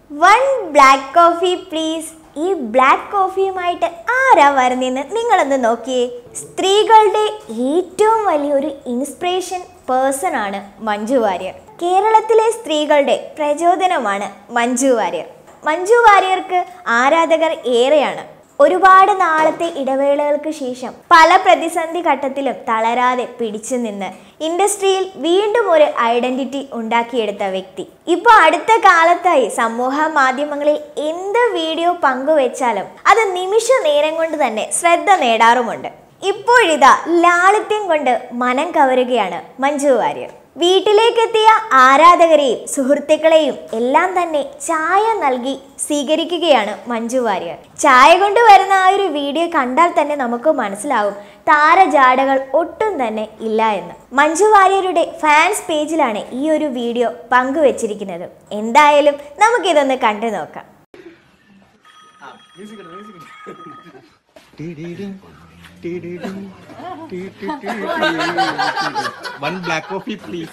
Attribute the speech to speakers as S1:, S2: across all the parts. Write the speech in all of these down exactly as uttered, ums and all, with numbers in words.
S1: One black coffee please. ഈ black കോഫിയുമായിട്ട് ആരാ വരുന്നതെന്ന് നിങ്ങളൊന്ന് നോക്കിയേ. സ്ത്രീകളുടെ ഏറ്റവും വലിയൊരു ഇൻസ്പിറേഷൻ പേഴ്സൺ ആണ് മഞ്ജു വാര്യർ. കേരളത്തിലെ സ്ത്രീകളുടെ പ്രചോദനമാണ് മഞ്ജു വാര്യർ. മഞ്ജു വാര്യർക്ക് ആരാധകർ ഏറെയാണ്. ഒരുപാട് നാളത്തെ ഇടവേളകൾക്ക് ശേഷം പല പ്രതിസന്ധി ഘട്ടത്തിലും തളരാതെ പിടിച്ചു നിന്ന് ഇൻഡസ്ട്രിയിൽ വീണ്ടും ഒരു ഐഡന്റിറ്റി ഉണ്ടാക്കിയെടുത്ത വ്യക്തി. ഇപ്പോൾ അടുത്ത കാലത്തായി സമൂഹ മാധ്യമങ്ങളിൽ എന്ത് വീഡിയോ പങ്കുവെച്ചാലും അത് നിമിഷ നേരം കൊണ്ട് തന്നെ ശ്രദ്ധ നേടാറുമുണ്ട്. ഇപ്പോഴിതാ ലാളിത്യം കൊണ്ട് മനം കവരുകയാണ് മഞ്ജു വാര്യർ. വീട്ടിലേക്കെത്തിയ ആരാധകരെയും സുഹൃത്തുക്കളെയും എല്ലാം തന്നെ ചായ നൽകി സ്വീകരിക്കുകയാണ് മഞ്ജു വാര്യർ. ചായ കൊണ്ട് വരുന്ന ആ ഒരു വീഡിയോ കണ്ടാൽ തന്നെ നമുക്ക് മനസ്സിലാവും താരജാടകൾ ഒട്ടും തന്നെ ഇല്ല എന്ന്. മഞ്ജു വാര്യരുടെ ഫാൻസ് പേജിലാണ് ഈ ഒരു വീഡിയോ പങ്കുവച്ചിരിക്കുന്നത്. എന്തായാലും നമുക്കിതൊന്ന് കണ്ടു നോക്കാം.
S2: One black coffee, please.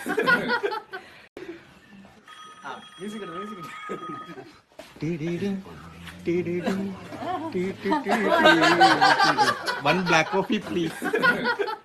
S2: One black coffee, please.